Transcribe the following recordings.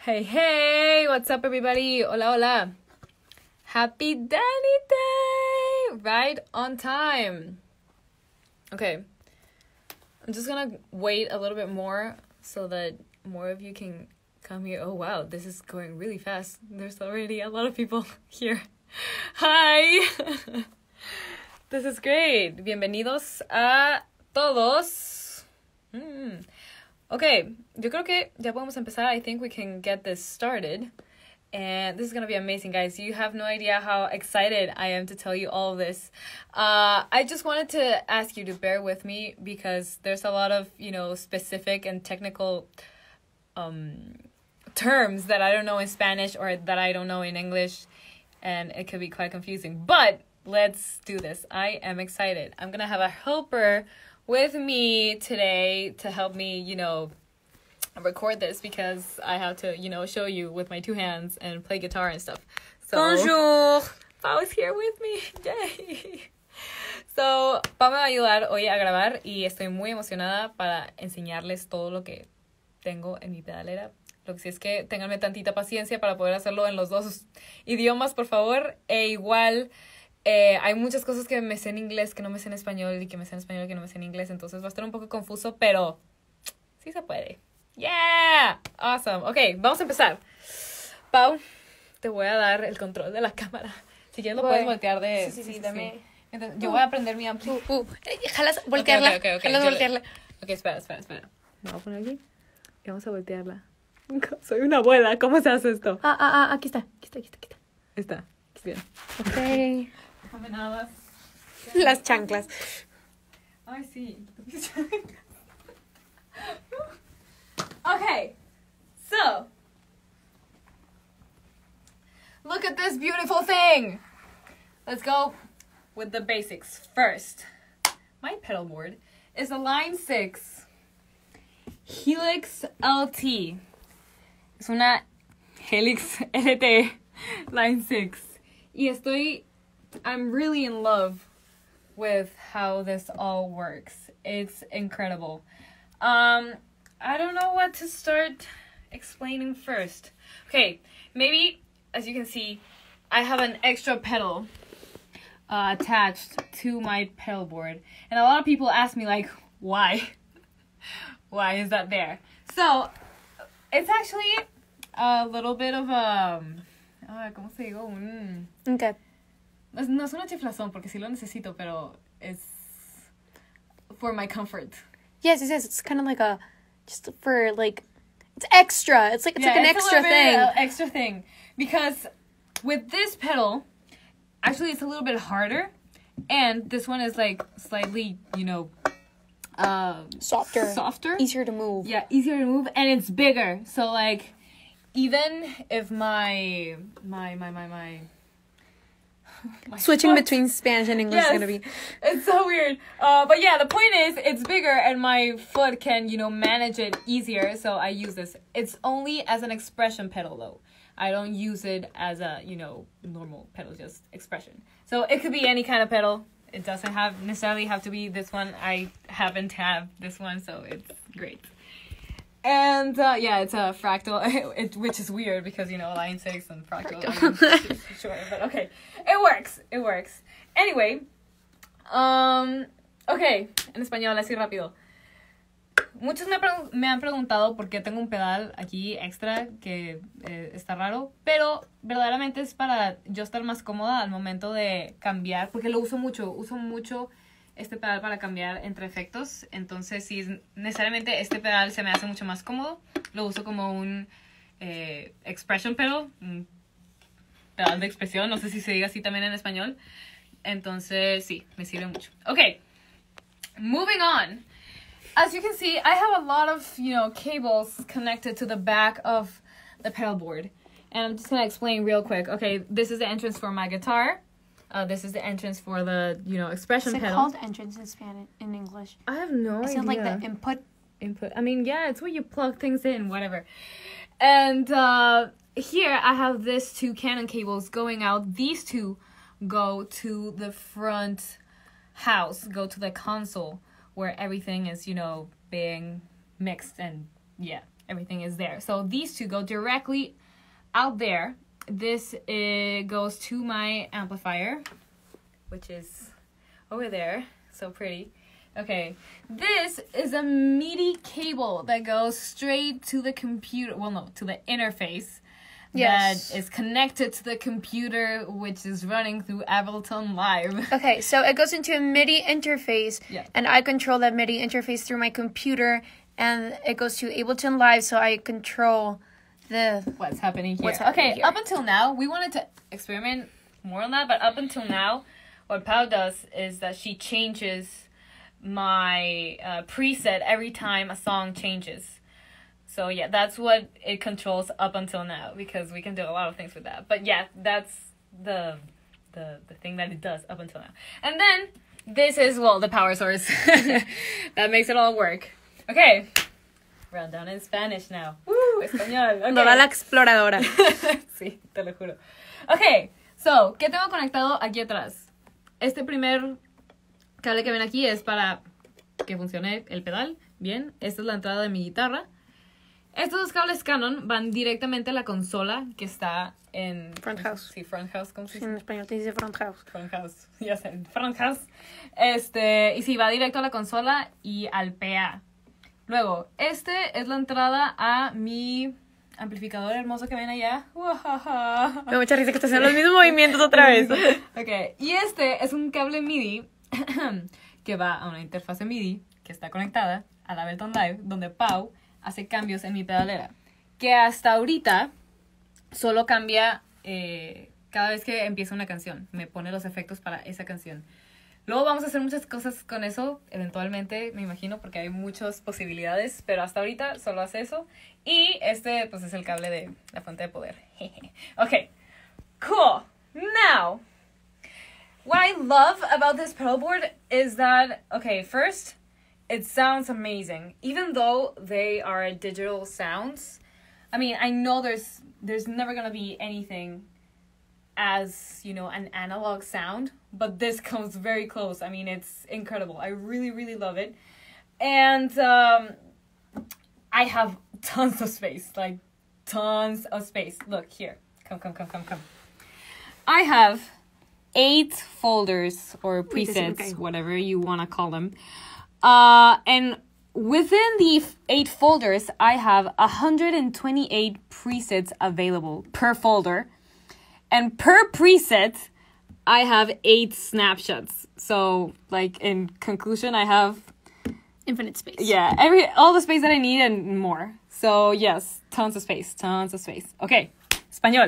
Hey, hey, what's up, everybody? Hola, hola. Happy Danny Day! Right on time. Okay. I'm just gonna wait a little bit more so that more of you can come here. Oh, wow, this is going really fast. There's already a lot of people here. Hi! This is great. Bienvenidos a todos. Okay, yo creo que ya podemos empezar. I think we can get this started. And this is going to be amazing, guys. You have no idea how excited I am to tell you all of this. I just wanted to ask you to bear with me because there's a lot of, specific and technical terms that I don't know in Spanish or that I don't know in English. And it could be quite confusing. But let's do this. I am excited. I'm going to have a helper with me today to help me, record this because I have to, show you with my two hands and play guitar and stuff. So, Bonjour! Pau is here with me. Yay! So, Pau me va a ayudar hoy a grabar y estoy muy emocionada para enseñarles todo lo que tengo en mi pedalera. Lo que sí es que ténganme tantita paciencia para poder hacerlo en los dos idiomas, por favor. E igual, hay muchas cosas que me sé en inglés que no me sé en español y que me sé en español que no me sé en inglés. Entonces va a estar un poco confuso, pero sí se puede. ¡Yeah! Awesome. Ok, vamos a empezar. Pau, te voy a dar el control de la cámara. Si quieres lo puedes voltear de... Sí, dame. Entonces, yo voy a prender mi ampli. Jalas voltearla. Okay. Jalas voltearla. Ok, espera. Me voy a poner aquí y vamos a voltearla. Soy una abuela, ¿cómo se hace esto? Aquí está. Está, bien. Ok. Déjame nada más. Las chanclas. Ay, sí. Okay, so look at this beautiful thing. Let's go with the basics first. My pedal board is a Line 6 Helix LT. Es una Helix LT Line 6. Y I'm really in love with how this all works. It's incredible. I don't know what to start explaining first. Okay, maybe, as you can see, I have an extra pedal attached to my pedal board. And a lot of people ask me, like, why? Why is that there? So, it's actually a little bit of ¿cómo se digo? Okay. No es una chiflazón, porque sí lo necesito, pero it's for my comfort. Yes. It's kind of like just for, like, it's extra. It's like an extra thing. Extra thing. Because with this pedal, actually it's a little bit harder. And this one is, like, slightly, softer. Easier to move. Yeah, easier to move. And it's bigger. So, like, even if my Switching foot, between Spanish and English is going to be... It's so weird. But yeah, the point is, it's bigger and my foot can, manage it easier. So I use this. It's only as an expression pedal, though. I don't use it as a, normal pedal, just expression. So it could be any kind of pedal. It doesn't necessarily have to be this one. I happen to have this one, so it's great. And, yeah, it's a fractal, which is weird because, Line 6 and fractal. Sure, but okay. It works. Anyway, okay, en español, así rápido. Muchos me han preguntado por qué tengo un pedal aquí extra que está raro, pero verdaderamente es para yo estar más cómoda al momento de cambiar, porque lo uso mucho este pedal para cambiar entre efectos. Entonces, si necesariamente este pedal se me hace mucho más cómodo, lo uso como un expression pedal, un pedal de expresión, no sé si se diga así también en español. Entonces, sí, me sirve mucho. Okay, moving on. As you can see, I have a lot of, cables connected to the back of the pedal board. And I'm just going to explain real quick. Okay, this is the entrance for my guitar. This is the entrance for the, expression pedal. Is it called entrance in Spanish, in English? I have no idea. Is it like the input? I mean, yeah, it's where you plug things in, whatever. And here I have these two Canon cables going out. These two go to the front house, go to the console where everything is, being mixed and, yeah, everything is there. So these two go directly out there. This goes to my amplifier, which is over there. So pretty. Okay, this is a MIDI cable that goes straight to the computer. Well, no, to the interface. Yes. That is connected to the computer, which is running through Ableton Live. Okay, so it goes into a MIDI interface, Yeah. and I control that MIDI interface through my computer, and it goes to Ableton Live, so I control What's happening here. What's happening here. Up until now, we wanted to experiment more on that, but up until now, what Pau does is that she changes my preset every time a song changes. So yeah, that's what it controls up until now, because we can do a lot of things with that. But yeah, that's the thing that it does up until now. And then this is, well, the power source. That makes it all work. Okay. Round down in Spanish now. Woo, español. Okay. Dora la exploradora. Sí, te lo juro. Okay, so, ¿qué tengo conectado aquí atrás? Este primer cable que ven aquí es para que funcione el pedal. Bien, esta es la entrada de mi guitarra. Estos dos cables Canon van directamente a la consola que está en... Front house. Sí, front house, ¿cómo se Sí, dice? en español te dice front house. Front house, ya sé, front house. Y sí, va directo a la consola y al PA. Luego, es la entrada a mi amplificador hermoso que ven allá. Me da mucha risa que estás haciendo los mismos movimientos otra vez. Ok, y este es un cable MIDI que va a una interfase MIDI que está conectada a la Ableton Live, donde Pau hace cambios en mi pedalera, que hasta ahorita solo cambia cada vez que empieza una canción. Me pone los efectos para esa canción. Luego vamos a hacer muchas cosas con eso, eventualmente, me imagino, porque hay muchas posibilidades, pero hasta ahorita solo hace eso. Y este, pues, es el cable de la fuente de poder. Okay, cool. Now, what I love about this pedal board is that, okay, first, it sounds amazing. Even though they are digital sounds, I mean, I know there's never gonna be anything as, you know, an analog sound, but this comes very close. I mean, it's incredible. I really, really love it. And I have tons of space, like tons of space. Look here. Come. I have 8 folders or presets, okay. whatever you want to call them. And within the 8 folders, I have 128 presets available per folder. And per preset, I have 8 snapshots. So, like, in conclusion, I have... Infinite space. Yeah, all the space that I need and more. So, yes, tons of space. Okay, español.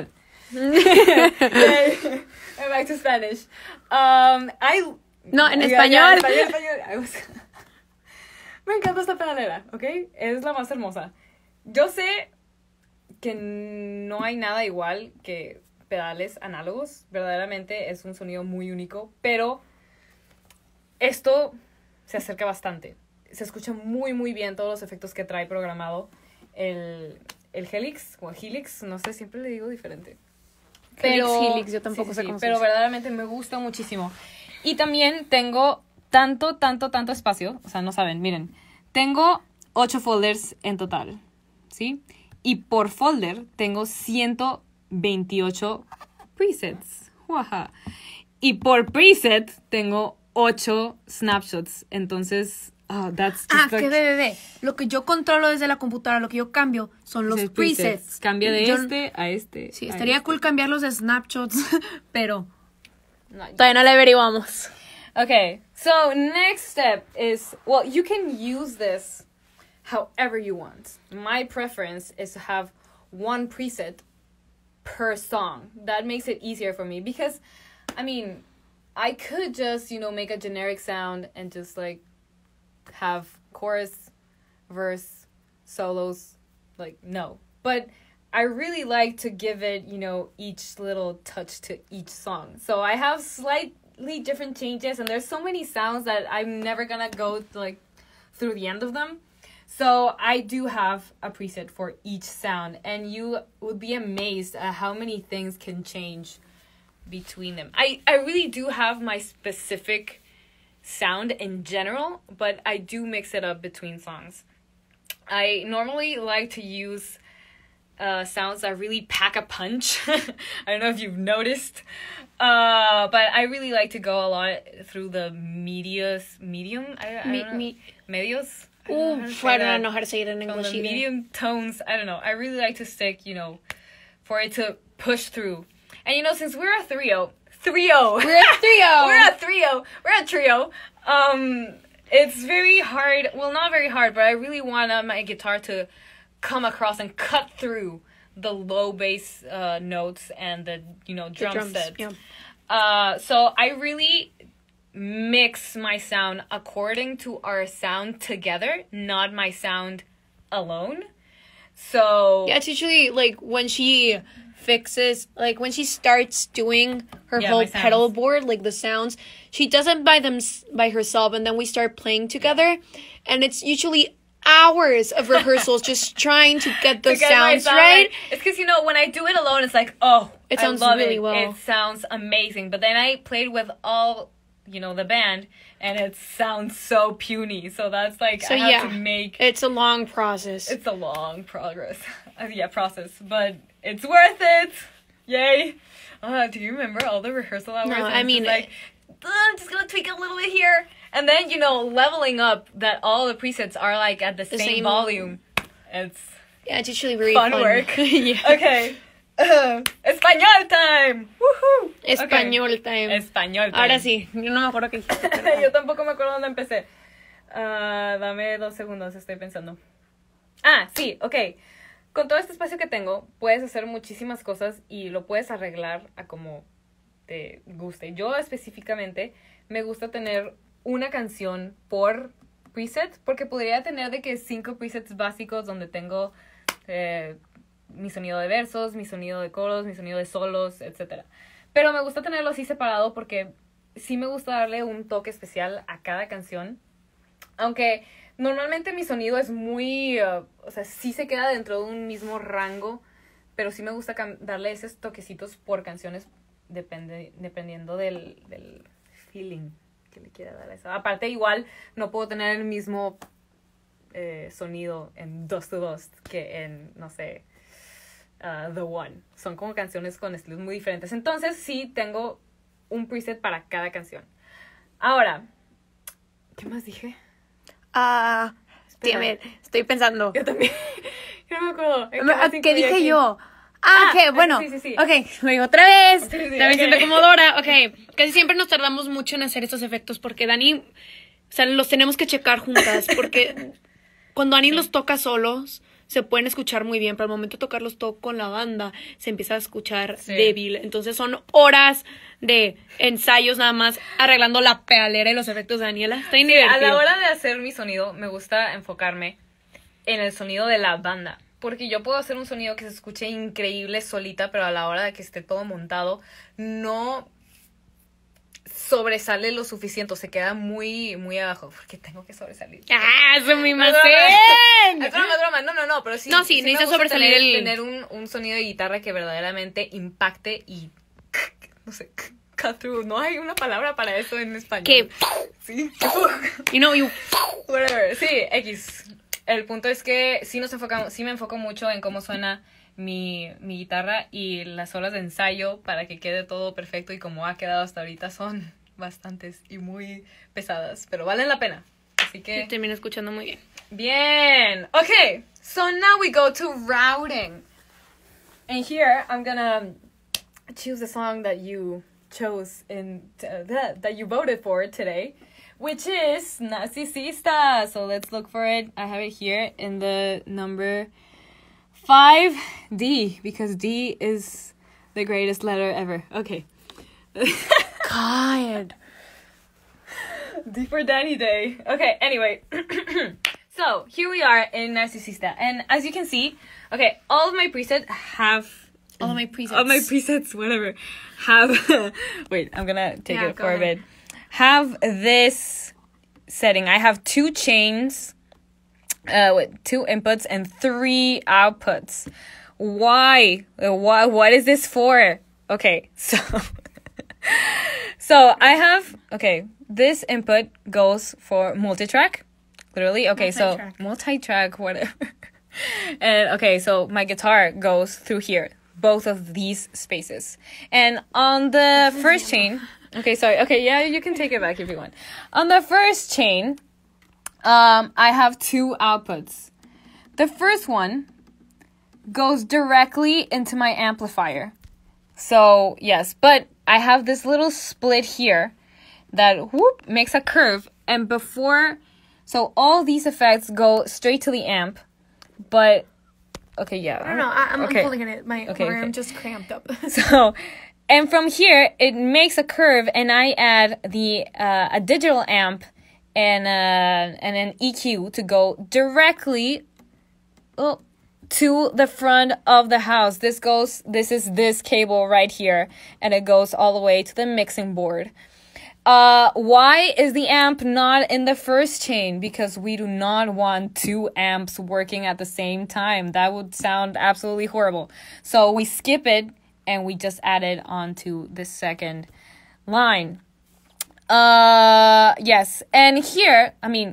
Back to Spanish. No, en español. Español. Me encanta esta pedalera, ¿ok? Es la más hermosa. Yo sé que no hay nada igual que pedales análogos. Verdaderamente es un sonido muy único, pero esto se acerca bastante. Se escucha muy, muy bien todos los efectos que trae programado el Helix, o Helix, no sé, siempre le digo diferente. Helix, yo tampoco sé cómo se pero dice. verdaderamente me gusta muchísimo. Y también tengo tanto espacio, o sea, no saben, miren, tengo 8 folders en total, ¿sí? Y por folder tengo 128 presets. ¡Waja! Y por preset tengo 8 snapshots, entonces... Oh, that's just que bebé. Lo que yo controlo desde la computadora, lo que yo cambio son los presets. Cambia de este a este. Sí, estaría cool cambiar los snapshots, pero todavía no lo averiguamos. Okay, so next step is, well, you can use this however you want. My preference is to have one preset per song. That makes it easier for me because, I mean, I could just, you know, make a generic sound and just like have chorus, verse, solos, like, no. But I really like to give it, you know, each little touch to each song. So I have slightly different changes, and there's so many sounds that I'm never gonna go, like, through the end of them. So I do have a preset for each sound, and you would be amazed at how many things can change between them. I really do have my specific sound in general, but I do mix it up between songs. I normally like to use sounds that really pack a punch. I don't know if you've noticed. But I really like to go a lot through the medium. I don't know. Medios? I don't know how to say it in English From the either. medium tones. I don't know. I really like to stick, for it to push through. And since we're a trio. We're a trio. We're a trio. It's very hard. Well, not very hard, but I really want my guitar to come across and cut through the low bass notes and the drum sets. Yeah. So I really mix my sound according to our sound together, not my sound alone. So Yeah, it's usually like when she fixes, like when she starts doing her whole my sounds. pedal board, like the sounds, she does it by herself, and then we start playing together, and it's usually hours of rehearsals just trying to get the to get my sounds sound right. It's because when I do it alone, it's like, oh, It sounds I love really it. well. It sounds amazing. But then I played with all the band, and it sounds so puny. So that's like So I have yeah, to make. it's a long process. It's a long process, but it's worth it. Yay! Do you remember all the rehearsal hours? No, And I it's mean, just like, I'm just gonna tweak a little bit here, and then leveling up that all the presets are like at the same volume. It's Yeah, it's usually very fun fun. work. Yeah. Okay. Español time. Woohoo. Español time. Español time. Ahora sí, yo no me acuerdo qué dijiste. pero- Yo tampoco me acuerdo dónde empecé. Dame 2 segundos, estoy pensando. Sí, ok. Con todo este espacio que tengo, puedes hacer muchísimas cosas y lo puedes arreglar a como te guste. Yo específicamente me gusta tener una canción por preset, porque podría tener de que 5 presets básicos donde tengo mi sonido de versos, mi sonido de coros, mi sonido de solos, etc. Pero me gusta tenerlo así separado porque sí me gusta darle un toque especial a cada canción. Aunque normalmente mi sonido es muy... sí se queda dentro de un mismo rango, pero sí me gusta darle esos toquecitos por canciones dependiendo del feeling que le quiera dar a eso. Aparte, igual no puedo tener el mismo sonido en Dust to Dust que en, no sé, The One. Son como canciones con estilos muy diferentes. Entonces sí tengo un preset para cada canción. Ahora, ¿qué más dije? Espera. Estoy pensando. Yo también. Yo no me acuerdo. ¿En qué más ¿Qué incluí dije aquí? yo? Ok, bueno. Sí. Ok, lo digo otra vez. Sí, También ok. siento como Dora. Ok, casi siempre nos tardamos mucho en hacer estos efectos porque Dani, o sea, los tenemos que checar juntas porque cuando Dani los toca solos se pueden escuchar muy bien, pero al momento de tocarlos todo con la banda se empieza a escuchar débil. Entonces son horas de ensayos nada más arreglando la pedalera y los efectos de Daniela. Está bien divertido. A la hora de hacer mi sonido, me gusta enfocarme en el sonido de la banda. Porque yo puedo hacer un sonido que se escuche increíble solita, pero a la hora de que esté todo montado, no sobresale lo suficiente. Se queda muy, muy abajo. Porque tengo que sobresalir. ¡Eso mi Es macén! broma. No, pero sí. No, sí, me necesita gusta sobresalir tener un sonido de guitarra que verdaderamente impacte y, no sé, cut through. No hay una palabra para eso en español. Que, Sí. Whatever. Sí, X. El punto es que sí me enfoco mucho en cómo suena mi guitarra y las horas de ensayo para que quede todo perfecto, y como ha quedado hasta ahorita son bastantes y muy pesadas, pero valen la pena. Así que termino escuchando muy bien. bien. Okay, so now we go to routing. And here I'm gonna choose the song that you chose that you voted for today, which is Narcisista. So let's look for it. I have it here in the number 5, D, because D is the greatest letter ever. Okay. God. D for Danny Day. Okay, anyway. So, here we are in Narcisista. And as you can see, okay, all of my presets have... All of my presets. All my presets, whatever, have... Wait, I'm gonna take it go for a ahead. bit. Have this setting. I have 2 chains, with 2 inputs and 3 outputs. Why? What is this for? Okay, so... So I have... Okay, this input goes for multitrack. literally. Okay, so multi-track, whatever. And okay, so my guitar goes through here, both of these spaces. And on the first chain, okay, sorry. Okay, yeah, you can take it back if you want. On the first chain, I have two outputs. The first one goes directly into my amplifier. So, yes, but I have this little split here that makes a curve. And so all these effects go straight to the amp. But, okay, yeah. I don't know. I'm pulling it. My arm just cramped up. So, and from here, it makes a curve, and I add a digital amp and an EQ to go directly to the front of the house. This is this cable right here, and it goes all the way to the mixing board. Why is the amp not in the first chain? Because we do not want two amps working at the same time. That would sound absolutely horrible. So we skip it and we just add it onto the second line. Yes. And here, I mean,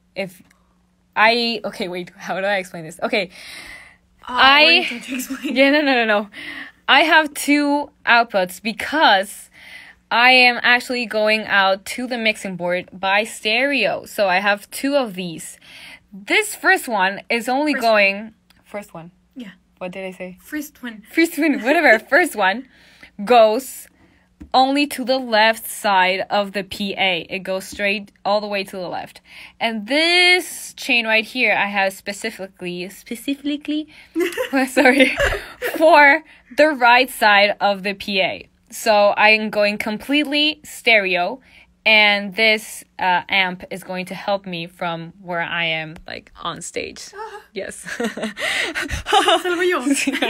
okay, wait, how do I explain this? Okay. Yeah, no. I have two outputs because I am actually going out to the mixing board by stereo. So I have two of these. This first one is only First one? Yeah. What did I say? First one, whatever. First one goes only to the left side of the PA. It goes straight all the way to the left. And this chain right here, I have specifically, sorry, for the right side of the PA. So I'm going completely stereo, and this amp is going to help me from where I am, like, on stage. Yes. Salvo yo.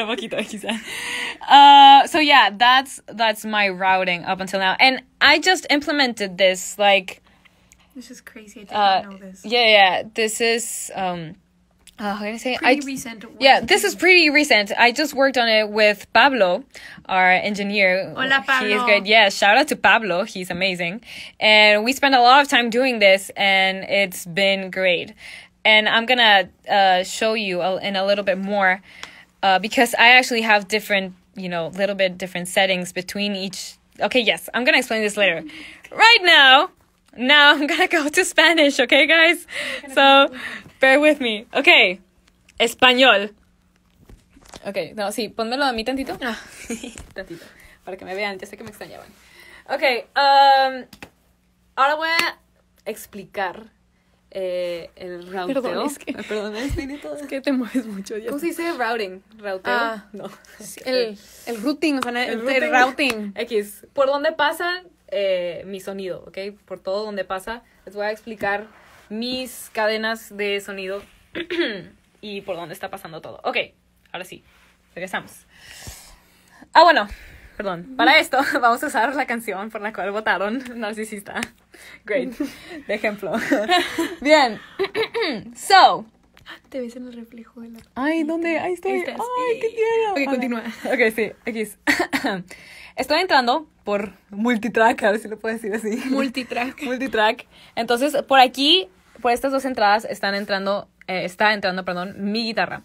So yeah, that's my routing up until now. And I just implemented this, like... This is crazy. I did not know this. Yeah. This is... how can I say? Pretty recent. Yeah, this is pretty recent. I just worked on it with Pablo, our engineer. Hola, Pablo. He is good. Yeah, shout out to Pablo. He's amazing. And we spent a lot of time doing this, and it's been great. And I'm gonna show you in a little bit more, because I actually have different, little bit different settings between each. Okay, yes, I'm gonna explain this later. Right now I'm gonna go to Spanish, okay, guys? So, bear with me. Okay, español. Okay, no, sí, pónmelo a mí tantito. Tantito, para que me vean, ya sé que me extrañaban. Okay, ahora voy a explicar el routeo. Perdón, es que te mueves mucho. ¿Cómo se dice routing? ¿Routeo? No. El routing, o sea, el routing. X. ¿Por dónde pasa mi sonido? ¿Ok? Por todo donde pasa. Les voy a explicar mis cadenas de sonido y por dónde está pasando todo. Ok, ahora sí. Regresamos. Bueno. Perdón. Para esto vamos a usar la canción por la cual votaron Narcisista. Great. De ejemplo. Bien. So. Te ves en el reflejo de la... Ay, ¿dónde? Ahí estoy. Estás. Ay, qué tierno. Ok, continúa. Ok, sí. X. Estoy entrando por multitrack, a ver si lo puedo decir así. Multitrack. Entonces, por aquí, por estas dos entradas, está entrando, mi guitarra.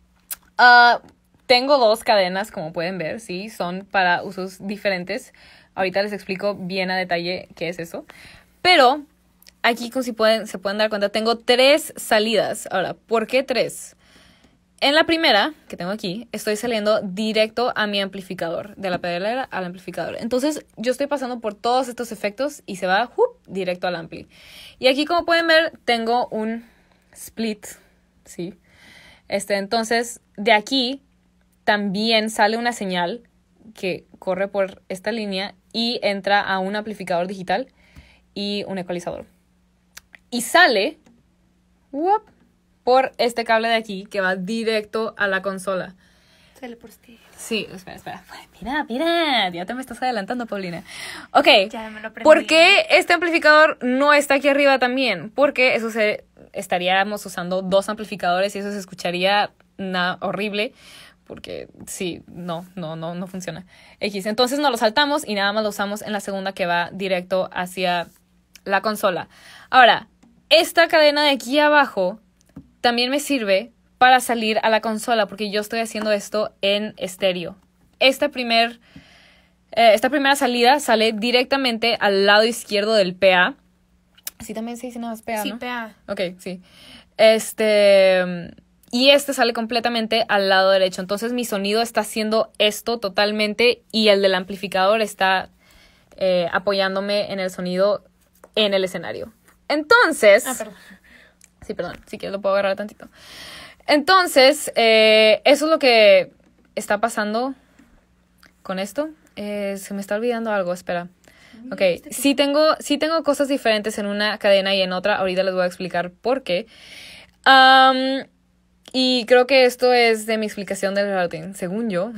Tengo dos cadenas, como pueden ver, sí, son para usos diferentes. Ahorita les explico bien a detalle qué es eso. Pero aquí, como se pueden dar cuenta, tengo 3 salidas. Ahora, ¿por qué 3? En la primera, que tengo aquí, estoy saliendo directo a mi amplificador, de la pedalera al amplificador. Entonces, yo estoy pasando por todos estos efectos y se va directo al ampli. Y aquí, como pueden ver, tengo un split, ¿sí? Entonces, de aquí también sale una señal que corre por esta línea y entra a un amplificador digital y un ecualizador. Y sale por este cable de aquí que va directo a la consola. Sale por ti. Sí, espera. Mira, ya te me estás adelantando, Paulina. Ok, ya me lo aprendí. ¿Por qué este amplificador no está aquí arriba también? Porque estaríamos usando 2 amplificadores y eso se escucharía horrible. Porque sí, no funciona. X, entonces nos lo saltamos y nada más lo usamos en la segunda que va directo hacia la consola. Ahora, esta cadena de aquí abajo también me sirve para salir a la consola, porque yo estoy haciendo esto en estéreo. Esta primera salida sale directamente al lado izquierdo del PA. Sí, también se dice nada más PA, Sí, ¿no? PA. Ok, sí. Y este sale completamente al lado derecho. Entonces mi sonido está haciendo esto totalmente y el del amplificador está apoyándome en el sonido en el escenario. Entonces... Perdón. Sí, perdón. Si quieres lo puedo agarrar tantito. Entonces, eso es lo que está pasando con esto. Se me está olvidando algo, espera. Ok, sí tengo cosas diferentes en una cadena y en otra. Ahorita les voy a explicar por qué. Y creo que esto es de mi explicación del routing. Según yo,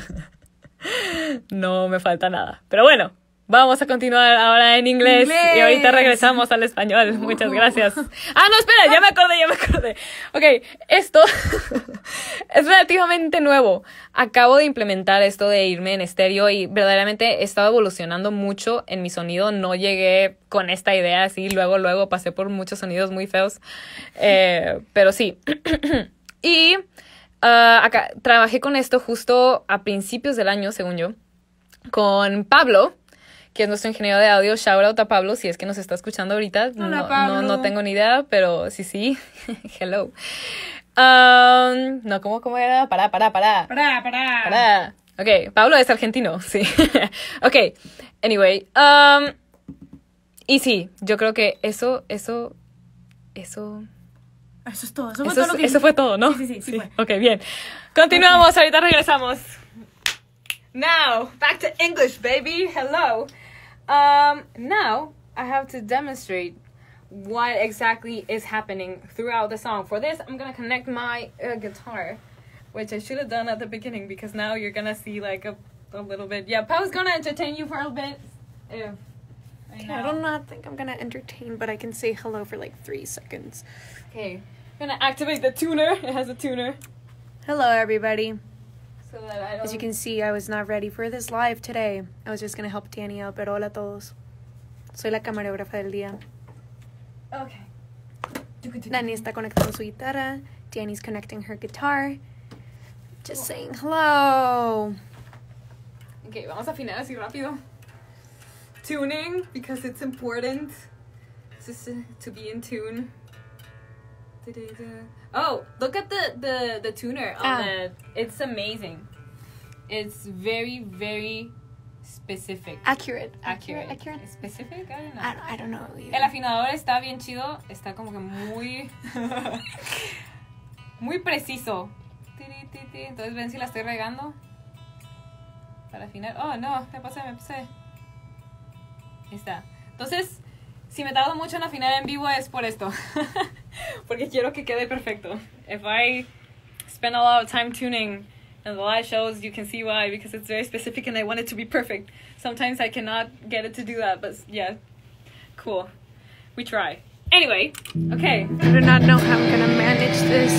no me falta nada. Pero bueno, vamos a continuar ahora en inglés. Y ahorita regresamos al español. Muchas gracias. No, espera, ya me acordé. Ok, esto es relativamente nuevo. Acabo de implementar esto de irme en estéreo y verdaderamente he estado evolucionando mucho en mi sonido. No llegué con esta idea así, luego pasé por muchos sonidos muy feos. Pero sí. Y acá trabajé con esto justo a principios del año, según yo, con Pablo, que es nuestro ingeniero de audio. Shout out a Pablo, si es que nos está escuchando ahorita. Hola, Pablo. No tengo ni idea, pero sí. Hello. No, ¿cómo era? Pará. Ok, Pablo es argentino, sí. Ok, anyway. Y sí, yo creo que eso... Eso es todo. Eso fue todo, ¿no? Sí fue. Ok, bien. Continuamos, ahorita regresamos. Now, back to English, baby. Hello. Now, I have to demonstrate what exactly is happening throughout the song. For this, I'm going to connect my guitar, which I should have done at the beginning because now you're going to see like a little bit. Yeah, Pao's going to entertain you for a bit. I do not think I'm gonna entertain, but I can say hello for like 3 seconds. Okay, I'm going to activate the tuner. It has a tuner. Hello, everybody. So that I don't... As you can see, I was not ready for this live today. I was just gonna help Danny out, pero hola a todos. Soy la camarógrafa del día. Okay. Danny está conectando su guitarra. Danny's connecting her guitar. Just saying hello. Okay, vamos a afinar así rápido. Tuning, because it's important just to be in tune. Oh, look at the tuner on the... It's amazing. It's very, very specific. Accurate. Specific? I don't know. I don't know. Either. El afinador está bien chido. Está como que muy... muy preciso. Entonces ven si la estoy regando. Para afinar. Oh, no, me pasé. Ahí está. Entonces, si me tardo mucho en afinar en vivo es por esto. Porque quiero que quede perfecto. If I spend a lot of time tuning in the live shows, you can see why, because it's very specific and I want it to be perfect. Sometimes I cannot get it to do that, but yeah, cool. We try. Anyway, okay. I do not know how I'm gonna manage this.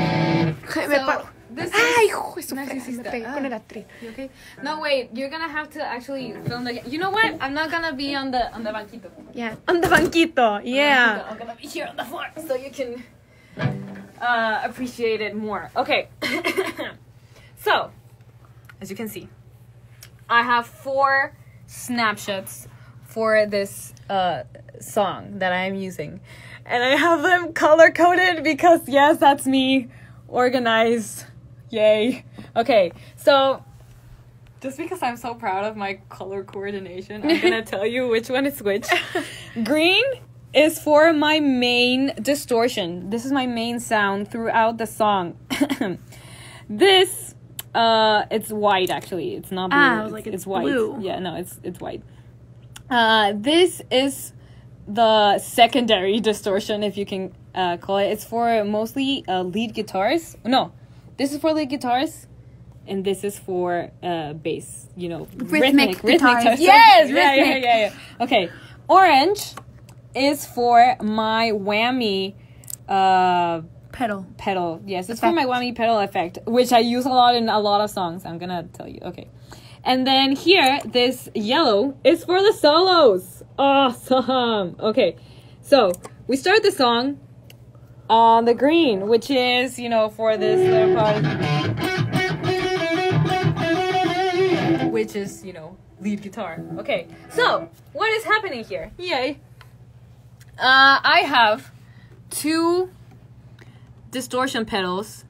This Ay, is... hijo de su Nice, me pegué con el atril. You okay? No, wait. You're gonna have to actually film the... You know what? I'm not gonna be on the banquito. Yeah, on the banquito. Yeah. I'm gonna be here on the floor so you can appreciate it more. Okay. So, as you can see, I have 4 snapshots for this song that I am using. And I have them color-coded because, yes, that's me. Organized. Yay. Okay, so just because I'm so proud of my color coordination, I'm gonna tell you which one is which. Green is for my main distortion. This is my main sound throughout the song. This, it's white actually. It's not blue. I was like, it's white. blue. Yeah, no, it's white. This is the secondary distortion, if you can call it. It's for mostly lead guitars. No. This is for lead guitars, and this is for bass, you know, rhythmic guitars. Yes, rhythmic. Yeah. Okay, orange is for my whammy pedal. Yes, it's for my whammy pedal effect, which I use a lot in a lot of songs. I'm gonna tell you. Okay, and then here, this yellow is for the solos. Awesome. Okay, so we start the song on the green, which is, you know, for this little part, which is, you know, lead guitar. Okay, so what is happening here? Yay. I have 2 distortion pedals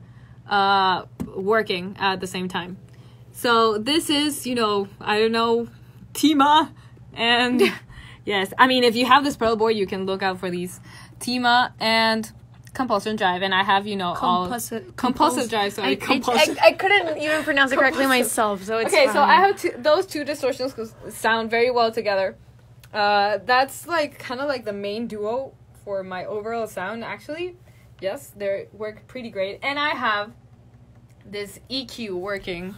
working at the same time. So this is, you know, I don't know, Tima, and yes, I mean, if you have this pedal board, you can look out for these Tima and compulsion drive, and I have, you know, compulsive drive. Sorry, compulsion. I couldn't even pronounce it correctly myself, so it's okay. fine. So I have those 2 distortions sound very well together. That's like kind of like the main duo for my overall sound. Actually, yes, they work pretty great, and I have this EQ working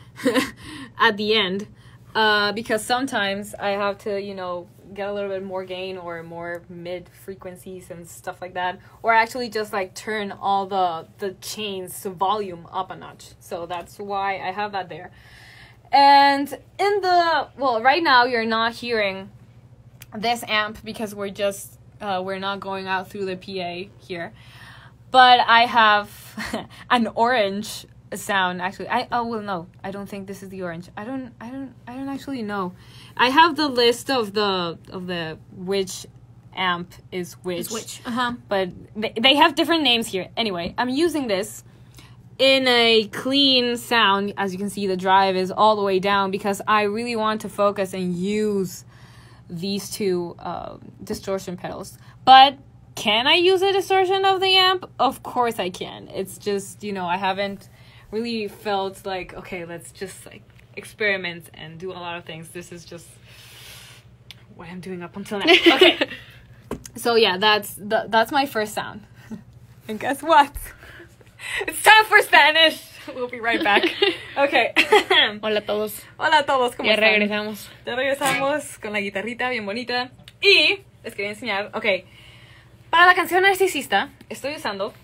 at the end, because sometimes I have to, you know, get a little bit more gain or more mid frequencies and stuff like that, or actually just like turn all the chains volume up a notch. So that's why I have that there. And in the, well, right now you're not hearing this amp because we're just we're not going out through the PA here, but I have an orange sound. Actually, I don't think this is the orange. I don't actually know. I have the list of the which amp is which. But they have different names here. Anyway, I'm using this in a clean sound. As you can see, the drive is all the way down because I really want to focus and use these 2 distortion pedals. But can I use a distortion of the amp? Of course I can. It's just, you know, I haven't really felt like, okay, let's just like experiment and do a lot of things. This is just what I'm doing up until now. Okay. So yeah, that's my first sound. And guess what? It's time for Spanish. We'll be right back. Okay. Hola a todos. Hola a todos, ¿cómo Ya están? regresamos. Ya regresamos con la guitarrita bien bonita. Y les quería enseñar, ok, para la canción Narcisista estoy usando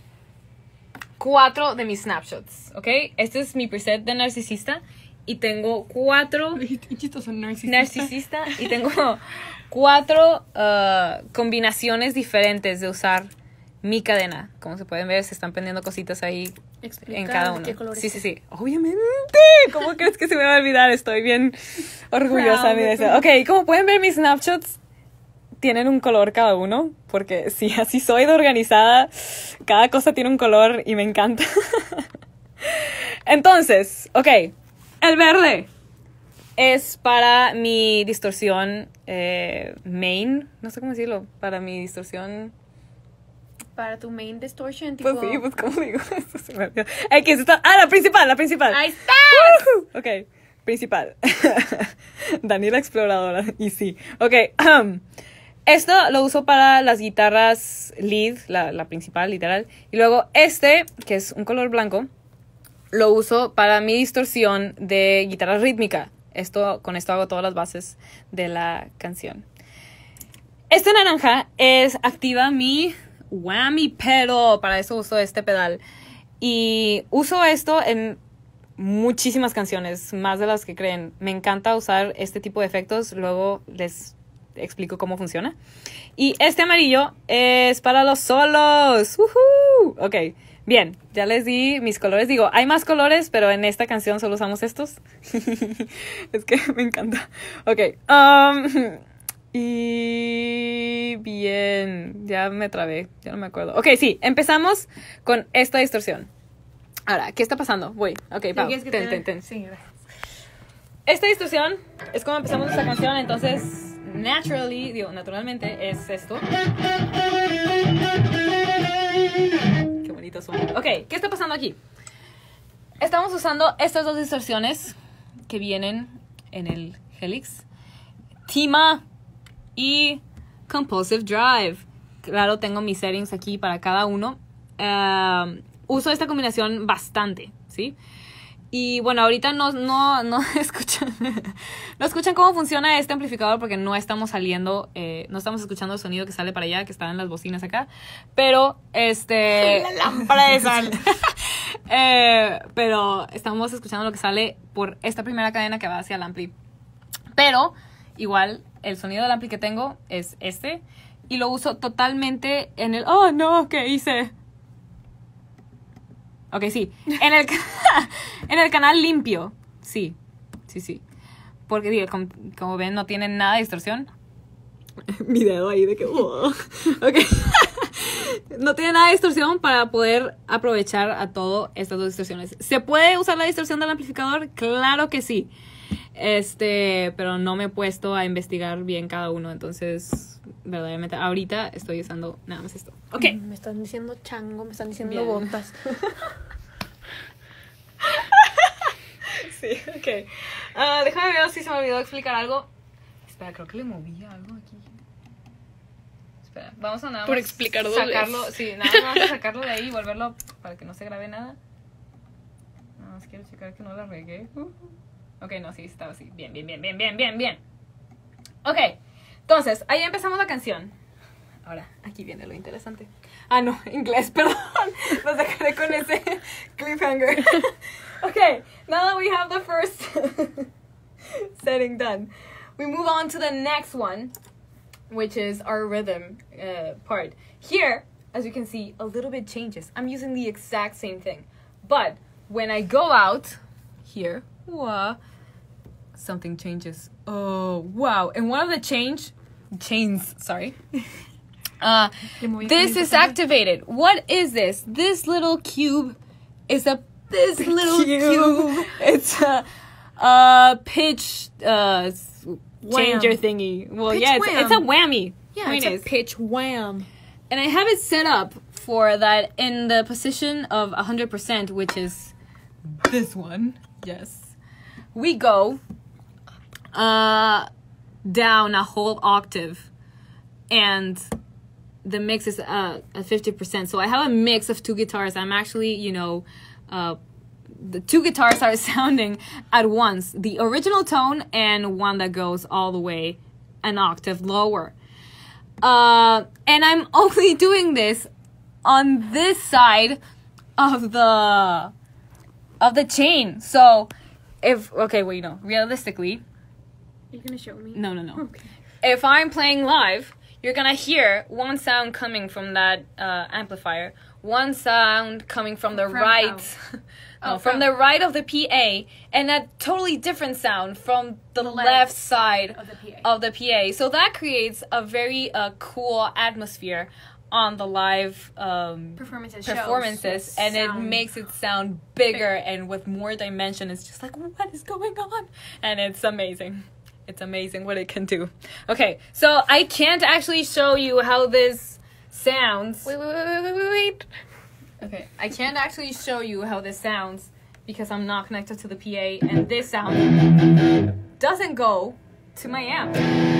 4 de mis snapshots, ¿ok? Este es mi preset de Narcisista y tengo 4 Narcisista y tengo 4 combinaciones diferentes de usar mi cadena. Como se pueden ver, se están prendiendo cositas ahí en cada uno. ¿Qué colores? Sí. Obviamente. ¿Cómo crees que se me va a olvidar? Estoy bien orgullosa de eso. Ok, como pueden ver, mis snapshots tienen un color cada uno, porque sí, así soy de organizada. Cada cosa tiene un color y me encanta. Entonces, ok, el verde es para mi distorsión main, no sé cómo decirlo, para mi distorsión... Para tu main distortion, tipo... Pues sí, pues ¿cómo digo? Esto se me olvidó. Aquí está. La principal. ¡Ahí está! Ok, principal. Daniela Exploradora, y sí. Ok, esto lo uso para las guitarras lead, la principal, literal. Y luego este, que es un color blanco, lo uso para mi distorsión de guitarra rítmica. Con esto hago todas las bases de la canción. Este naranja activa mi whammy pedal. Para eso uso este pedal. Y uso esto en muchísimas canciones, más de las que creen. Me encanta usar este tipo de efectos. Luego les explico cómo funciona. Y este amarillo es para los solos. ¡Woohoo! Ok, bien, ya les di mis colores. Digo, hay más colores, pero en esta canción solo usamos estos. Es que me encanta. Ok, y bien, ya me trabé, ya no me acuerdo. Ok, sí, empezamos con esta distorsión. Ahora, ¿qué está pasando? Voy, ok, Pau, ten. Sí, gracias. Esta distorsión es como empezamos esta canción, entonces, naturalmente es esto. Qué bonito suena. Ok, ¿qué está pasando aquí? Estamos usando estas 2 distorsiones que vienen en el Helix. Tima y Compulsive Drive. Claro, tengo mis settings aquí para cada uno. Uso esta combinación bastante, ¿sí? Y bueno, ahorita no escuchan no escuchan cómo funciona este amplificador porque no estamos saliendo, no estamos escuchando el sonido que sale para allá, que está en las bocinas acá. Pero la lámpara de sal. Pero estamos escuchando lo que sale por esta primera cadena que va hacia el ampli. Pero igual el sonido del ampli que tengo es este. y lo uso totalmente en el... Oh, no, ¿qué hice? Ok, sí. En el, en el canal limpio. Sí. Porque, digo, como ven, no tiene nada de distorsión. Mi dedo ahí de que... Ok. No tiene nada de distorsión para poder aprovechar a todo estas dos distorsiones. ¿Se puede usar la distorsión del amplificador? Claro que sí. Pero no me he puesto a investigar bien cada uno. Entonces, verdaderamente, ahorita estoy usando nada más esto. Ok. Me están diciendo chango, me están diciendo Bien. botas. Sí, ok. Déjame ver si se me olvidó explicar algo. Espera, creo que le moví algo aquí. Espera, vamos a nada más Por explicar dos sacarlo. veces. Sí, nada más vamos a sacarlo de ahí y volverlo para que no se grabe nada. Nada más quiero checar que no la regué. Ok, no, sí, estaba así. Bien. Ok, entonces, ahí empezamos la canción. Ahora, aquí viene lo interesante. Ah, no, inglés, perdón. Lo sacaré con ese cliffhanger. Okay, now that we have the first setting done, we move on to the next one, which is our rhythm part. Here, as you can see, a little bit changes. I'm using the exact same thing. But when I go out, here, something changes. Oh, wow. And one of the chains, sorry. This is activated. What is this? This little cube is this little cube. It's a pitch changer thingy. Well, Pitch yeah, wham. it's a whammy. Yeah, it's a pitch wham. And I have it set up for that in the position of 100%, which is this one. Yes. We go down a whole octave, and the mix is at 50%. So I have a mix of two guitars. I'm actually, the two guitars are sounding at once. The original tone and one that goes all the way an octave lower. And I'm only doing this on this side of the chain. So realistically, Are you gonna show me? no. Okay. If I'm playing live, you're gonna hear one sound coming from that amplifier, one sound coming from the right, from the right of the PA, and a totally different sound from the left side of the PA. So that creates a very cool atmosphere on the live performances, and it makes it sound bigger and with more dimension. It's just like, what is going on? And it's amazing. It's amazing what it can do. Okay, so I can't actually show you how this sounds. Wait. Okay, I can't actually show you how this sounds because I'm not connected to the PA, and this sound doesn't go to my amp.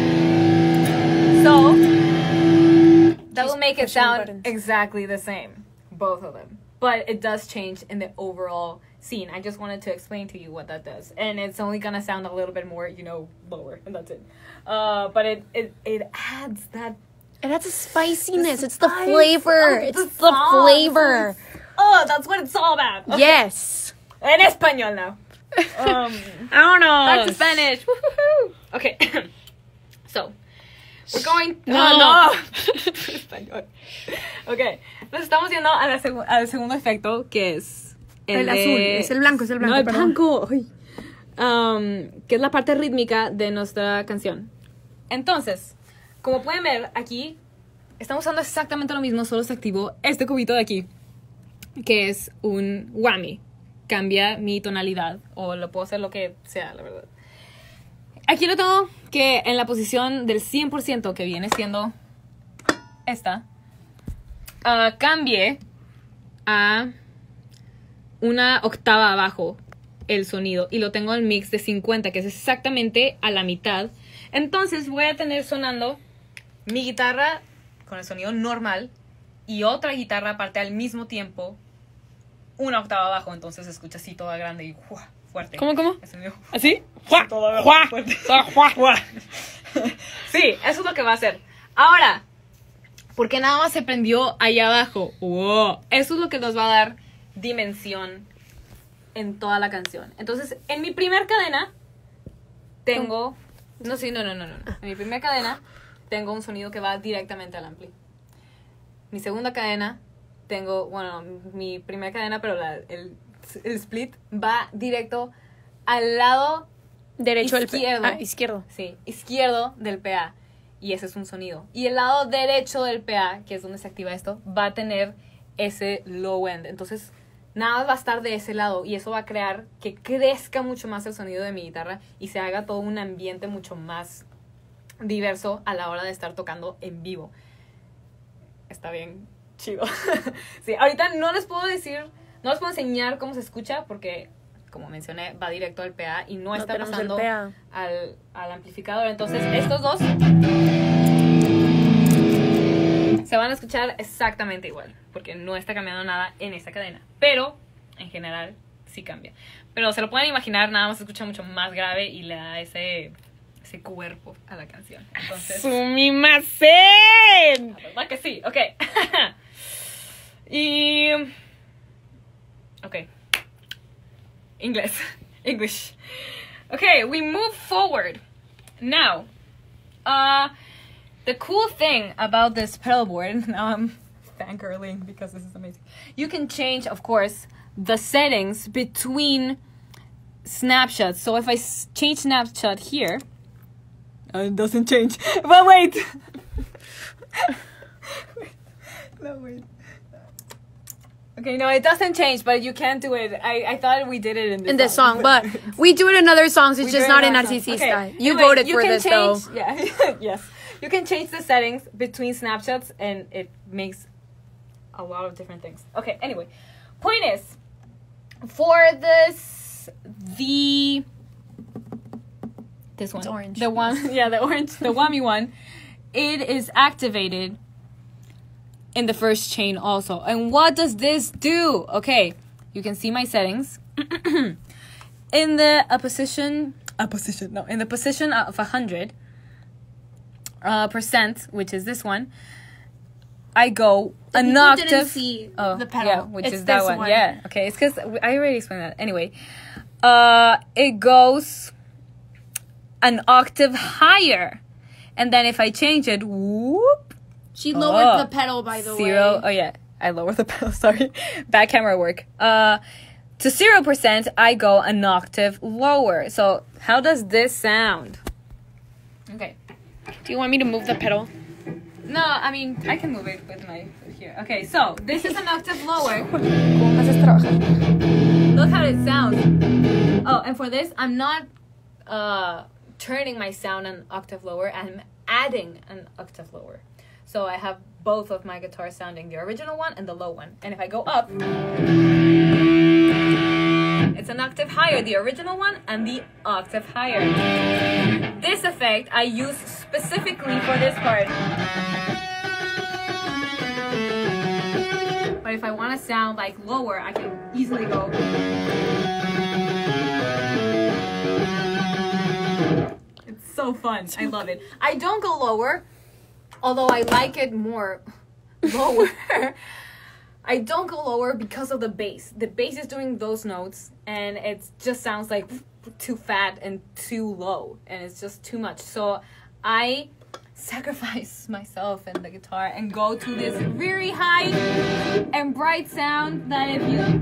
So that will make it sound exactly the same, both of them. But it does change in the overall scene. I just wanted to explain to you what that does, and it's only gonna sound a little bit more, lower, and that's it. But it adds that. It adds a spiciness. It's the flavor. It's the flavor. Oh, that's what it's all about. Okay. Yes. En español now. Back to Spanish. Woo-hoo-hoo. Okay. So, we're going... No. Español. Okay. Nos estamos yendo al segundo efecto, que es... El azul. Es el blanco, No, el blanco. Que es la parte rítmica de nuestra canción. Entonces, como pueden ver aquí, estamos usando exactamente lo mismo, solo se activó este cubito de aquí, que es un whammy. Cambia mi tonalidad, o lo puedo hacer lo que sea, la verdad. Aquí lo tengo que en la posición del 100%, que viene siendo esta, cambie a una octava abajo el sonido, y lo tengo en mix de 50, que es exactamente a la mitad. Entonces voy a tener sonando mi guitarra con el sonido normal y otra guitarra aparte al mismo tiempo, una octava abajo. Entonces se escucha así toda grande y fuerte. ¿Cómo? El sonido, ¿Así? toda fuerte. Sí, eso es lo que va a hacer. Ahora, porque nada más se prendió ahí abajo. Eso es lo que nos va a dar dimensión en toda la canción. Entonces, en mi primer cadena tengo... No. En mi primera cadena tengo un sonido que va directamente al ampli. Mi segunda cadena, tengo, bueno, mi primera cadena, pero el split va directo al lado Derecho izquierdo. Izquierdo. Sí, izquierdo del PA. Y ese es un sonido. Y el lado derecho del PA, que es donde se activa esto, va a tener ese low end. Entonces, nada va a estar de ese lado. Y eso va a crear que crezca mucho más el sonido de mi guitarra y se haga todo un ambiente mucho más diverso a la hora de estar tocando en vivo. Está bien chido. Sí, ahorita no les puedo decir, no les puedo enseñar cómo se escucha porque, como mencioné, va directo al PA y no está tenemos pasando el PA. al amplificador. Entonces, estos dos se van a escuchar exactamente igual porque no está cambiando nada en esta cadena. Pero, en general, sí cambia. Pero se lo pueden imaginar, nada más se escucha mucho más grave y le da ese cuerpo a la canción. Entonces, ¡Sumimasen! la verdad que sí, ok. Y... ok. English. Okay, we move forward. Now, the cool thing about this pedal board, now I'm fangirling because this is amazing. You can change, of course, the settings between snapshots. So if I change snapshot here, it doesn't change. But wait. Wait. Okay, no, it doesn't change, but you can't do it. I thought we did it in this song, but we do it in other songs. It's just not in Narcisista. Okay. You Anyway, voted you for can this, change, though. Yeah, yes. You can change the settings between snapshots, and it makes a lot of different things. Okay, anyway. Point is, for this one. It's orange. The one, yeah, the orange, the whammy one, it is activated in the first chain also. And what does this do? Okay, you can see my settings. In the position of 100 percent, which is this one, I go an octave. Didn't see the pedal. Yeah, which It's is that this one. Yeah, okay, it's because I already explained that. Anyway, it goes an octave higher, and then if I change it, whoop. She lowered the pedal, by the Zero. way. Oh yeah, I lowered the pedal. Sorry, bad camera work. To 0%, I go an octave lower. So how does this sound? Okay. Do you want me to move the pedal? No, I mean I can move it with my foot here. Okay, so this is an octave lower. Look how it sounds. Oh, and for this, I'm not turning my sound an octave lower. I'm adding an octave lower. So I have both of my guitars sounding the original one and the low one. And if I go up, it's an octave higher, the original one and the octave higher. This effect I use specifically for this part. But if I want to sound like lower, I can easily go. It's so fun. I love it. I don't go lower. Although I like it more lower. I don't go lower because of the bass. The bass is doing those notes and it just sounds like too fat and too low. And it's just too much. So I sacrifice myself and the guitar and go to this very high and bright sound that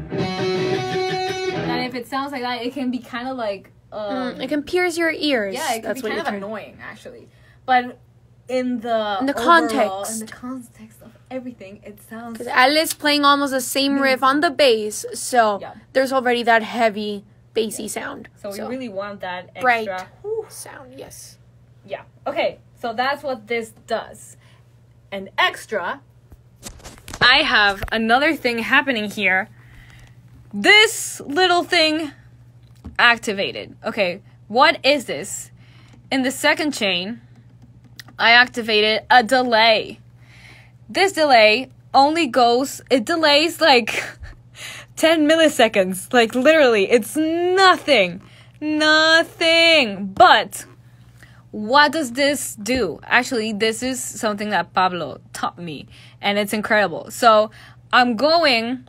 if it sounds like that, it can be kind of like... it can pierce your ears. Yeah, it can That's be what kind of you're annoying, actually. But... In the context of everything, it sounds... Because Al is playing almost the same riff on the bass, so Yeah. there's already that heavy, bassy sound. So we really want that extra... bright sound, yes. Yeah. Okay, so that's what this does. And extra, I have another thing happening here. This little thing activated. Okay, what is this? In the second chain, I activated a delay. This delay only goes, it delays like 10 milliseconds. Like literally, it's nothing. Nothing. But what does this do? Actually, this is something that Pablo taught me and it's incredible. So I'm going,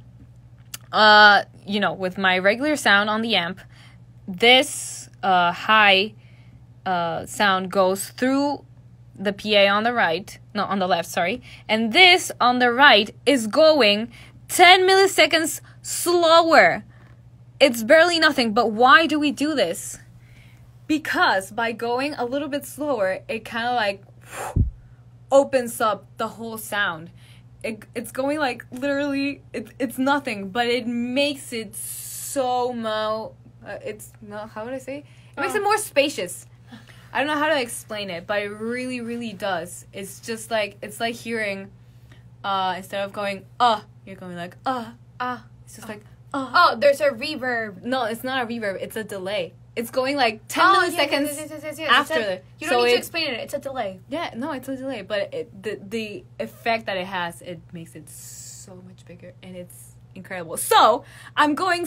with my regular sound on the amp, this high sound goes through the PA on the right, no, on the left, sorry, and this on the right is going 10 milliseconds slower. It's barely nothing, but why do we do this? Because by going a little bit slower, it kind of like opens up the whole sound. It's going like literally, it's nothing, but it makes it so how would I say? It makes it more spacious. I don't know how to explain it, but it really, really does. It's just like, it's like hearing, instead of going, you're going like, It's just like, Oh, there's a reverb. No, it's not a reverb. It's a delay. It's going like 10 milliseconds yes. after. You don't need to explain it. It's a delay. Yeah, no, it's a delay. But the effect that it has, it makes it so much bigger. And it's incredible. So, I'm going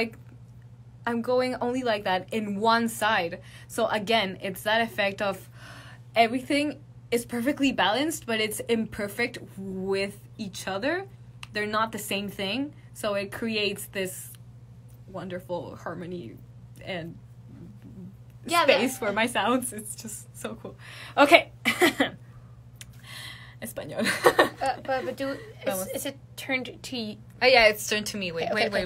only like that in one side. So, again, it's that effect of everything is perfectly balanced, but it's imperfect with each other. They're not the same thing. So it creates this wonderful harmony and space for my sounds. It's just so cool. Okay. Español. But is it turned to you? Oh, yeah, it's turned to me. Wait. Okay.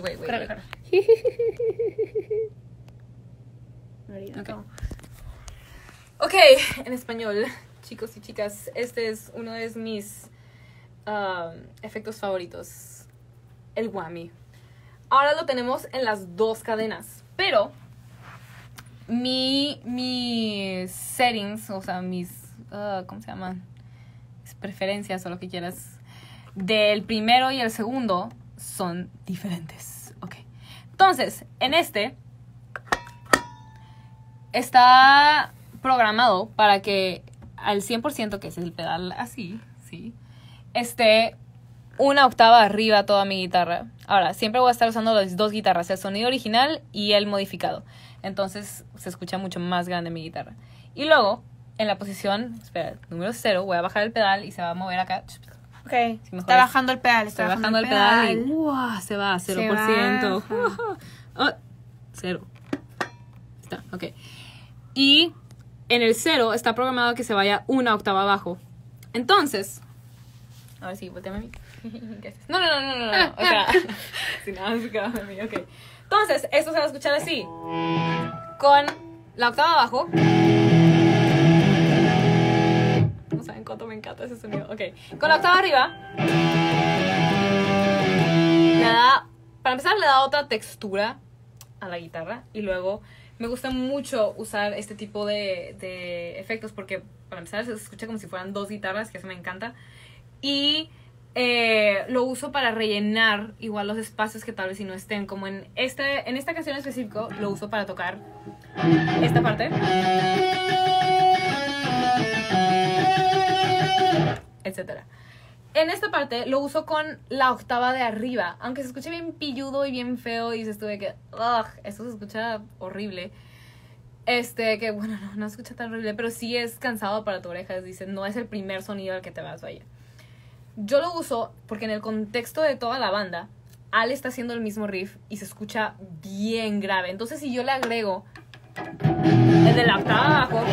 Okay, en español, chicos y chicas, este es uno de mis efectos favoritos, el whammy. Ahora lo tenemos en las dos cadenas, pero mis settings, o sea, mis, ¿cómo se llaman? Mis preferencias o lo que quieras, del primero y el segundo son diferentes. Ok, entonces, en este está programado para que al 100%, que es el pedal así, sí, esté una octava arriba toda mi guitarra. Ahora, siempre voy a estar usando las dos guitarras, el sonido original y el modificado. Entonces, se escucha mucho más grande mi guitarra. Y luego, en la posición, número 0, voy a bajar el pedal y se va a mover acá. Ok, está bajando el pedal. Está bajando el pedal y se va a 0%. 0. Está, ok. Y en el 0 está programado que se vaya una octava abajo. Entonces, a ver si volteame a mí. No. O sea, si nada se queda de mí, ok. Entonces, esto se va a escuchar así. Con la octava abajo. No saben cuánto me encanta ese sonido. Ok. Con la octava arriba. Para empezar, le da otra textura a la guitarra. Y luego, me gusta mucho usar este tipo de efectos porque, para empezar, se escucha como si fueran dos guitarras, que eso me encanta. Y lo uso para rellenar igual los espacios que tal vez si no estén, como en esta canción en específico lo uso para tocar esta parte, etcétera. En esta parte lo uso con la octava de arriba, aunque se escuche bien pilludo y bien feo y dices tú de que esto se escucha horrible. Que bueno, no se escucha tan horrible, pero sí es cansado para tu oreja. Dicen, no es el primer sonido al que te vas a ir. Yo lo uso porque en el contexto de toda la banda, Al está haciendo el mismo riff y se escucha bien grave. Entonces, si yo le agrego el de la octava abajo,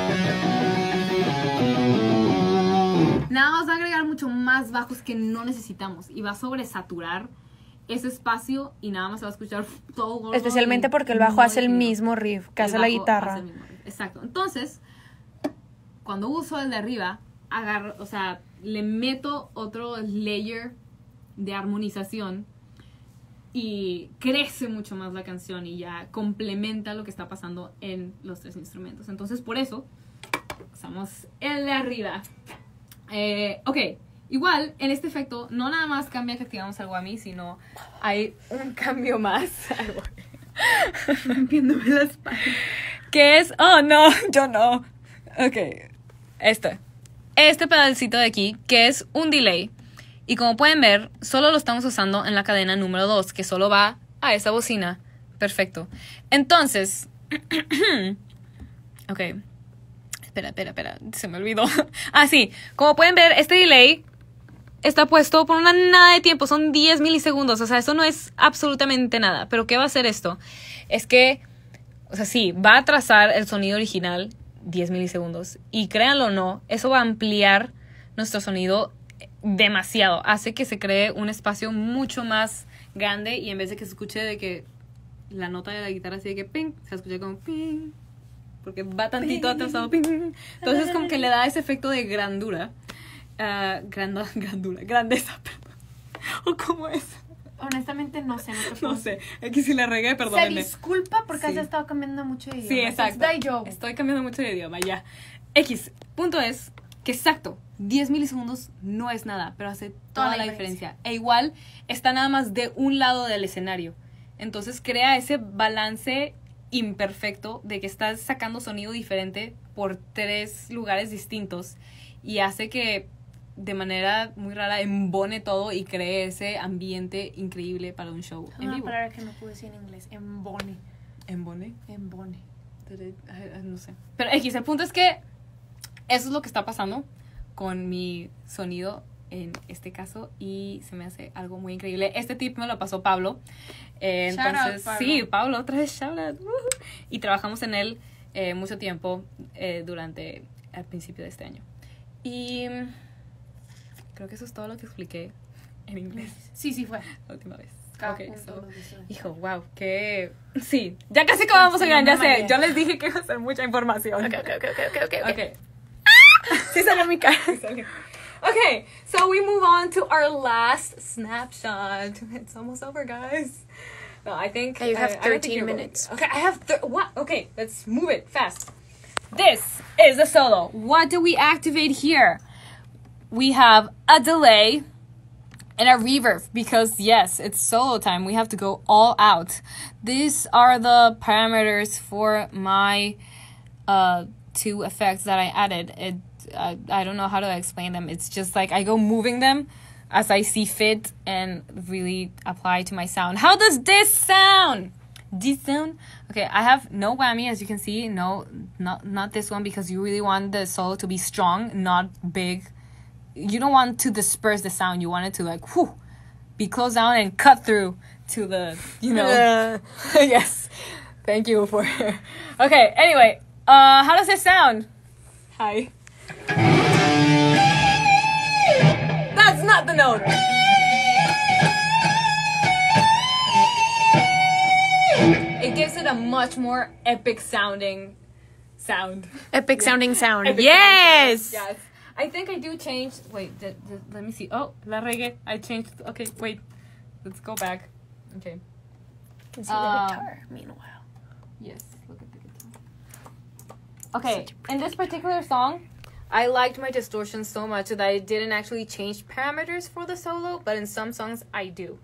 nada más va a agregar mucho más bajos que no necesitamos y va a sobresaturar ese espacio y nada más se va a escuchar todo gordo. Especialmente porque el bajo hace el mismo riff que hace la guitarra. Exacto. Entonces, cuando uso el de arriba, le meto otro layer de armonización y crece mucho más la canción y ya complementa lo que está pasando en los tres instrumentos. Entonces, por eso usamos el de arriba. Ok, igual en este efecto no nada más cambia que activamos el whammy, sino hay un cambio más. Rompiéndome la espalda. Que es, no, yo no. Ok, este pedalcito de aquí, que es un delay. Y como pueden ver, solo lo estamos usando en la cadena número 2, que solo va a esa bocina. Perfecto. Entonces, ok. Espera, se me olvidó. Sí, como pueden ver, este delay está puesto por una nada de tiempo, son 10 milisegundos, o sea, eso no es absolutamente nada. Pero ¿qué va a hacer esto? Es que, sí, va a trazar el sonido original 10 milisegundos. Y créanlo o no, eso va a ampliar nuestro sonido demasiado. Hace que se cree un espacio mucho más grande y en vez de que se escuche de que la nota de la guitarra así de que ping, se escucha como ping, porque va tantito atrasado, ping. Entonces como que le da ese efecto de grandura. Grandeza, perdón. ¿O cómo es? Honestamente no sé. No sé, aquí si la regué, perdónenme. Se disculpa porque Sí. has estado cambiando mucho de idioma. Sí, exacto. Yo. Estoy cambiando mucho de idioma, ya. Punto es que exacto, 10 milisegundos no es nada, pero hace toda la diferencia. E igual está nada más de un lado del escenario. Entonces crea ese balance imperfecto de que estás sacando sonido diferente por 3 lugares distintos y hace que de manera muy rara embone todo y cree ese ambiente increíble para un show en Una vivo. palabra que no pude decir en inglés. Embone. ¿Embone? Embone. No sé. Pero el punto es que eso es lo que está pasando con mi sonido en este caso y se me hace algo muy increíble. Este tip me lo pasó Pablo. Entonces, Pablo. sí, Pablo, otra vez shout out. Y trabajamos en él mucho tiempo durante el principio de este año. Y creo que eso es todo lo que expliqué en inglés Sí, fue. la última vez. Cada Ok, punto so, lo dice. hijo, wow, que sí, ya casi acabamos, Sí, oigan, ya no sé, mames. yo les dije que iba a ser mucha información. Ok. Okay. Sí salió mi cara. Okay, so we move on to our last snapshot. It's almost over, guys. No, I think Okay, you have I don't think 13 you're going- minutes. Okay, I have what? Okay, let's move it fast. This is the solo. What do we activate here? We have a delay and a reverb because yes, it's solo time. We have to go all out. These are the parameters for my 2 effects that I added. I don't know how to explain them. It's just like I go moving them as I see fit and really apply to my sound. How does this sound? This sound? Okay, I have no whammy, as you can see. No, not this one, because you really want the solo to be strong, not big. You don't want to disperse the sound. You want it to like, whew, be closed down and cut through to the, yes. Thank you for, okay, anyway, how does it sound? Hi. That's not the note. It gives it a much more epic sounding sound. Epic sounding sound. Epic yes. sound. Yes. I think I do change. Wait, let me see. Oh, la regué. I changed. Okay, wait. Let's go back. Okay. You can see the guitar. Meanwhile. Yes, look at the guitar. Okay, in this particular song, I liked my distortion so much that I didn't actually change parameters for the solo, but in some songs I do.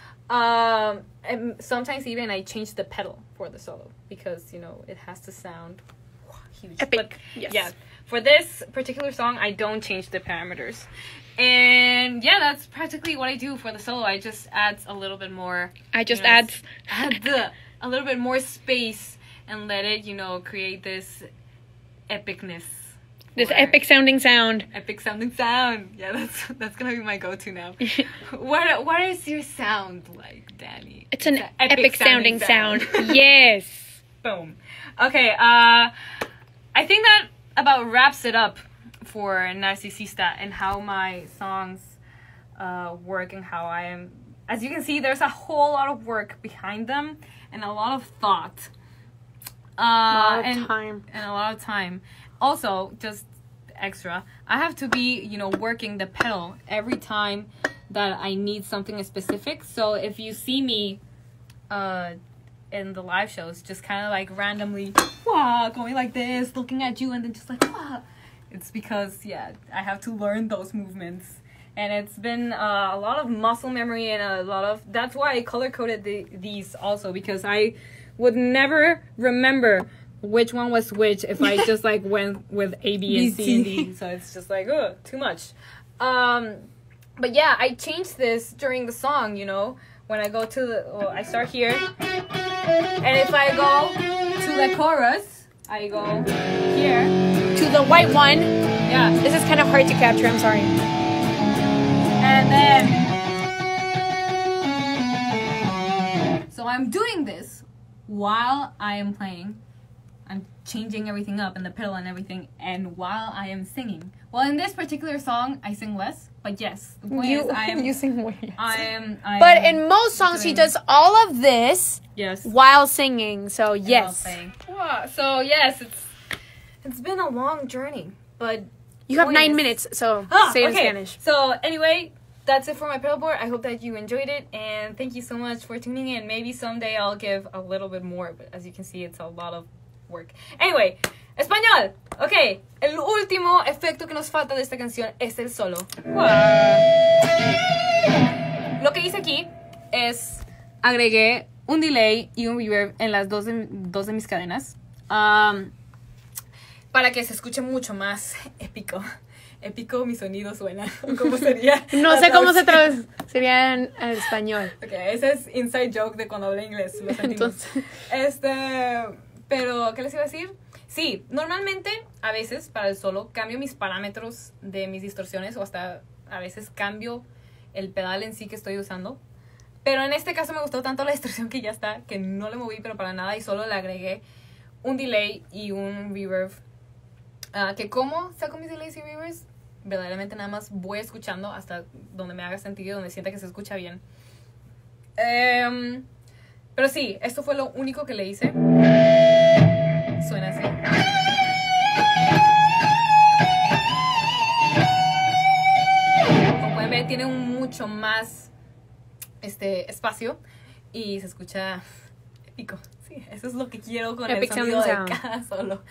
And sometimes even I change the pedal for the solo because, it has to sound huge. Epic. But, Yes. yeah, for this particular song, I don't change the parameters. And yeah, that's practically what I do for the solo. I just add a little bit more. I just add add a little bit more space and let it, create this epicness. this or epic sounding sound. epic sounding sound. Yeah, that's gonna be my go-to now. What is your sound like, Danny? It's an epic sounding sound. Yes. Boom. Okay, I think that about wraps it up for Narcisista and how my songs work and how I am. As you can see, there's a whole lot of work behind them and a lot of thought. And a lot of time. Also, just extra, I have to be, working the pedal every time that I need something specific. So if you see me in the live shows, just kind of like randomly, going like this, looking at you, and then just like, it's because, I have to learn those movements. And it's been a lot of muscle memory and that's why I color-coded these also, because I would never remember which one was which if I just like went with A, B, and C and D. So it's just like, too much. But yeah, I changed this during the song, when I go to I start here, and if I go to the chorus, I go here. To the white one. Yeah. This is kind of hard to capture. I'm sorry. And then, so I'm doing this while I am playing I'm changing everything up and the pedal and everything, and while I am singing. Well, in this particular song, I sing less, but yes, the point is I am. You sing way less. I But am in most songs, he doing- does all of this yes. while singing. So yes, Wow. So yes, it's been a long journey, but you have point 9 is- minutes. So say it in Spanish. So anyway, that's it for my pedal board. I hope that you enjoyed it, and thank you so much for tuning in. Maybe someday I'll give a little bit more, but as you can see, it's a lot of work. Anyway, español. Ok, el último efecto que nos falta de esta canción es el solo. Lo que hice aquí es agregué un delay y un reverb en las dos de mis cadenas, para que se escuche mucho más épico. Épico, mi sonido suena. ¿Cómo sería? No sé cómo se traduciría en español. Ok, ese es inside joke de cuando hablé inglés. Lo sentimos. Entonces, Pero, ¿qué les iba a decir? Sí, normalmente, a veces, para el solo, cambio mis parámetros de mis distorsiones o hasta a veces cambio el pedal en sí que estoy usando. Pero en este caso me gustó tanto la distorsión que ya está, que no le moví pero para nada y solo le agregué un delay y un reverb. Que como saco mis delays y reverbs, verdaderamente nada más voy escuchando hasta donde me haga sentido, donde sienta que se escucha bien. Pero sí, esto fue lo único que le hice. Suena así. Como pueden ver, tiene un mucho más espacio y se escucha épico. Sí, eso es lo que quiero con Epic el sonido de sound. cada solo.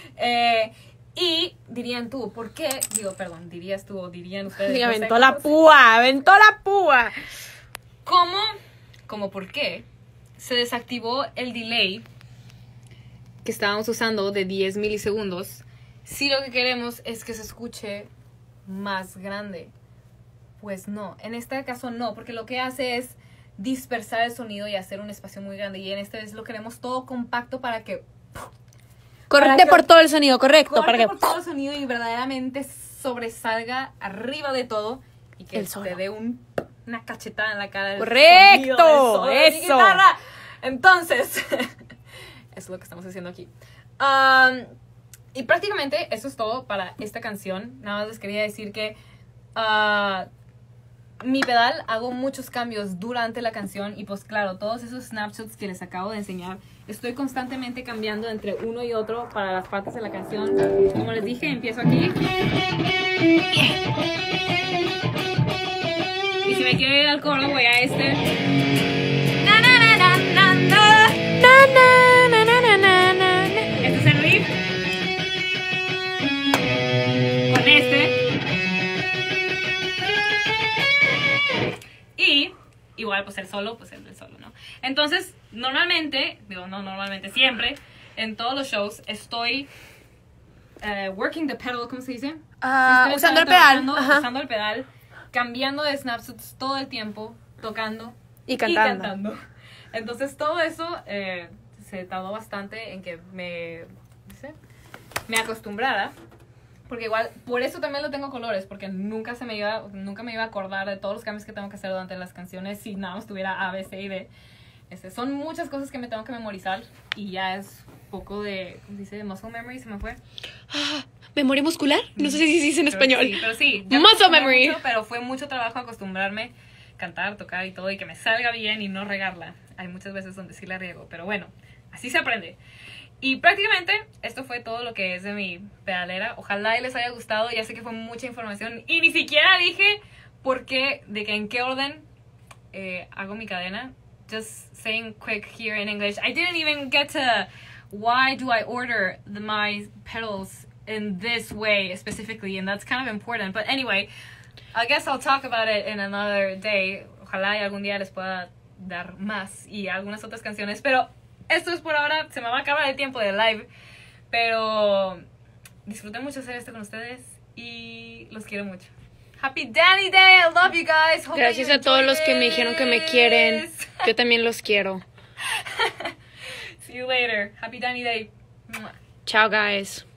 Y dirían tú, ¿por qué? Dirías tú o dirían ustedes. sí, no sé, aventó la púa. ¿Cómo por qué se desactivó el delay que estábamos usando de 10 milisegundos si lo que queremos es que se escuche más grande? Pues no, en este caso no, porque lo que hace es dispersar el sonido y hacer un espacio muy grande, y en este vez lo queremos todo compacto para que Corte por todo el sonido, correcto. Para que por todo el sonido y verdaderamente sobresalga arriba de todo y que El solo. te dé una cachetada en la cara del ¡Correcto! sonido del solo de mi ¡Eso! guitarra. Entonces, eso es lo que estamos haciendo aquí. Y prácticamente eso es todo para esta canción. Nada más les quería decir que mi pedal hago muchos cambios durante la canción y pues claro, todos esos snapshots que les acabo de enseñar, estoy constantemente cambiando entre uno y otro para las partes de la canción. Como les dije, empiezo aquí. Y si me quiero ir al coro, voy a este. Na, na, na, na, na, na. Este es el riff. Con este. Y igual pues el solo, pues el solo, ¿no? Entonces, siempre, en todos los shows estoy working the pedal, ¿cómo se dice? Estoy usando el pedal. Ajá. Usando el pedal, cambiando de snapshots todo el tiempo, tocando Y cantando. Entonces todo eso se tardó bastante en que me acostumbrara. Porque igual, por eso también lo tengo colores, porque nunca me iba a acordar de todos los cambios que tengo que hacer durante las canciones si nada más tuviera A, B, C y D. Son muchas cosas que me tengo que memorizar y ya es poco de, ¿cómo se dice? Muscle memory, se me fue. ¿Memoria muscular? No sé si se dice en español. Pero sí. Ya me Muscle acostumbré memory. mucho, pero fue mucho trabajo acostumbrarme, cantar, tocar y todo, y que me salga bien y no regarla. Hay muchas veces donde sí la riego, pero bueno, así se aprende. Y prácticamente esto fue todo lo que es de mi pedalera. Ojalá y les haya gustado. Ya sé que fue mucha información y ni siquiera dije en qué orden hago mi cadena. Just saying quick here in English. I didn't even get to why do I order my pedals in this way specifically, and that's kind of important. But anyway, I guess I'll talk about it in another day. Ojalá y algún día les pueda dar más y algunas otras canciones, pero esto es por ahora. Se me va a acabar el tiempo de live, pero disfruté mucho hacer esto con ustedes y los quiero mucho. Happy Danny Day, I love you guys. Hope Gracias that you a todos enjoyed los que me dijeron que me quieren. this. Yo también los quiero. See you later. Happy Danny Day. Mwah. Ciao, guys.